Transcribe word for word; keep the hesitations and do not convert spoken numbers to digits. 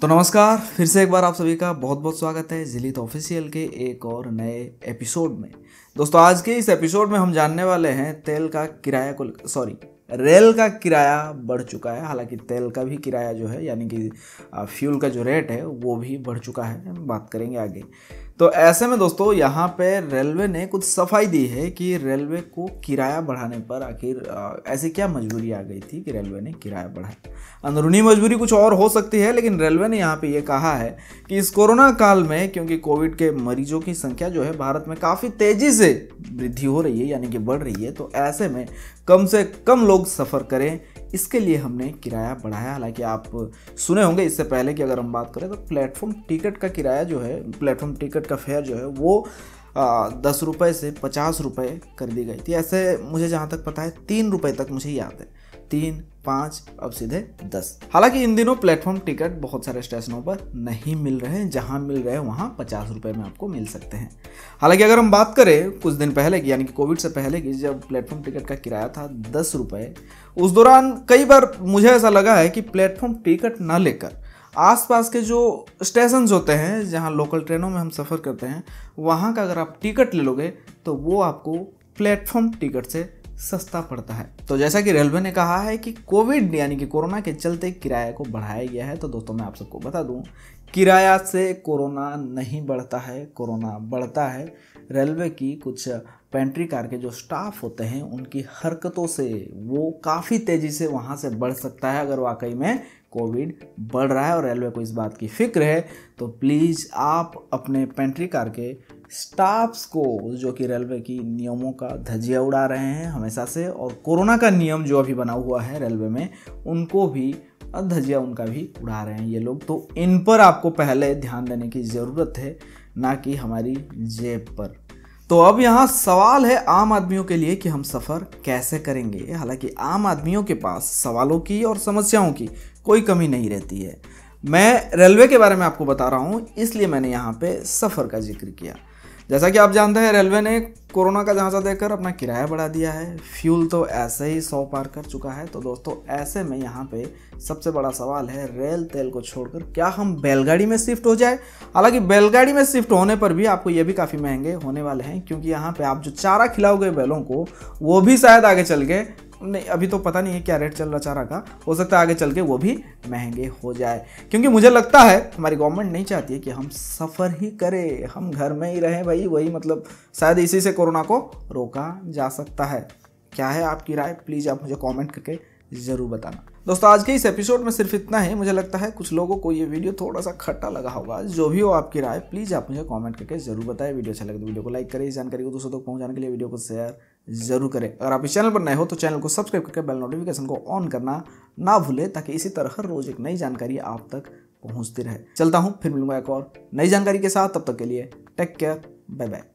तो नमस्कार, फिर से एक बार आप सभी का बहुत बहुत स्वागत है जिलित ऑफिशियल के एक और नए एपिसोड में। दोस्तों, आज के इस एपिसोड में हम जानने वाले हैं तेल का किराया को सॉरी रेल का किराया बढ़ चुका है। हालांकि तेल का भी किराया जो है यानी कि फ्यूल का जो रेट है वो भी बढ़ चुका है, बात करेंगे आगे। तो ऐसे में दोस्तों यहाँ पे रेलवे ने कुछ सफाई दी है कि रेलवे को किराया बढ़ाने पर आखिर ऐसी क्या मजबूरी आ गई थी कि रेलवे ने किराया बढ़ाया। अंदरूनी मजबूरी कुछ और हो सकती है, लेकिन रेलवे ने यहाँ पे ये कहा है कि इस कोरोना काल में क्योंकि कोविड के मरीजों की संख्या जो है भारत में काफ़ी तेज़ी से वृद्धि हो रही है यानी कि बढ़ रही है, तो ऐसे में कम से कम लोग सफ़र करें, इसके लिए हमने किराया बढ़ाया। हालांकि आप सुने होंगे इससे पहले कि अगर हम बात करें तो प्लेटफॉर्म टिकट का किराया जो है, प्लेटफॉर्म टिकट का फेयर जो है वो आ, दस रुपये से पचास रुपये कर दी गई थी। ऐसे मुझे जहाँ तक पता है तीन रुपये तक मुझे याद है, तीन पाँच अब सीधे दस। हालांकि इन दिनों प्लेटफॉर्म टिकट बहुत सारे स्टेशनों पर नहीं मिल रहे हैं, जहां मिल रहे हैं वहां पचास रुपए में आपको मिल सकते हैं। हालांकि अगर हम बात करें कुछ दिन पहले की यानी कि कोविड से पहले की, जब प्लेटफॉर्म टिकट का किराया था दस रुपये, उस दौरान कई बार मुझे ऐसा लगा है कि प्लेटफॉर्म टिकट ना लेकर आसपास के जो स्टेशन होते हैं जहाँ लोकल ट्रेनों में हम सफ़र करते हैं वहाँ का अगर आप टिकट ले लोगे तो वो आपको प्लेटफॉर्म टिकट से सस्ता पड़ता है। तो जैसा कि रेलवे ने कहा है कि कोविड यानी कि कोरोना के चलते किराए को बढ़ाया गया है, तो दोस्तों मैं आप सबको बता दूं, किराया से कोरोना नहीं बढ़ता है, कोरोना बढ़ता है। रेलवे की कुछ पेंट्री कार के जो स्टाफ होते हैं उनकी हरकतों से वो काफ़ी तेज़ी से वहाँ से बढ़ सकता है अगर वाकई में कोविड बढ़ रहा है और रेलवे को इस बात की फिक्र है। तो प्लीज़ आप अपने पेंट्री कार के स्टाफ्स को, जो कि रेलवे की नियमों का धज्जियाँ उड़ा रहे हैं हमेशा से, और कोरोना का नियम जो अभी बना हुआ है रेलवे में उनको भी धज्जियाँ उनका भी उड़ा रहे हैं ये लोग, तो इन पर आपको पहले ध्यान देने की ज़रूरत है, ना कि हमारी जेब पर। तो अब यहाँ सवाल है आम आदमियों के लिए कि हम सफ़र कैसे करेंगे। हालांकि आम आदमियों के पास सवालों की और समस्याओं की कोई कमी नहीं रहती है। मैं रेलवे के बारे में आपको बता रहा हूँ, इसलिए मैंने यहाँ पे सफ़र का जिक्र किया। जैसा कि आप जानते हैं रेलवे ने कोरोना का झांसा देकर अपना किराया बढ़ा दिया है, फ्यूल तो ऐसे ही सौ पार कर चुका है। तो दोस्तों ऐसे में यहाँ पे सबसे बड़ा सवाल है, रेल तेल को छोड़कर क्या हम बैलगाड़ी में शिफ्ट हो जाए। हालांकि बैलगाड़ी में शिफ्ट होने पर भी आपको ये भी काफ़ी महंगे होने वाले हैं, क्योंकि यहाँ पे आप जो चारा खिलाओगे बैलों को वो भी शायद आगे चल के, नहीं अभी तो पता नहीं है क्या रेट चल रहा चारा का, हो सकता है आगे चल के वो भी महंगे हो जाए। क्योंकि मुझे लगता है हमारी गवर्नमेंट नहीं चाहती है कि हम सफ़र ही करें, हम घर में ही रहें भाई, वही मतलब शायद इसी से कोरोना को रोका जा सकता है। क्या है आपकी राय, प्लीज़ आप मुझे कमेंट करके ज़रूर बताना। दोस्तों आज के इस एपिसोड में सिर्फ इतना ही। मुझे लगता है कुछ लोगों को ये वीडियो थोड़ा सा खट्टा लगा होगा। जो भी हो आपकी राय प्लीज़ आप मुझे कमेंट करके ज़रूर बताएं। वीडियो अच्छा लगे तो वीडियो को लाइक करें, इस जानकारी को दूसरों तक पहुंचाने के लिए वीडियो को शेयर जरूर करें। अगर आप इस चैनल पर नए हो तो चैनल को सब्सक्राइब करके बेल नोटिफिकेशन को ऑन करना ना भूलें, ताकि इसी तरह हर रोज़ एक नई जानकारी आप तक पहुँचती रहे। चलता हूँ, फिर मिलूंगा एक और नई जानकारी के साथ। तब तक के लिए टेक केयर, बाय बाय।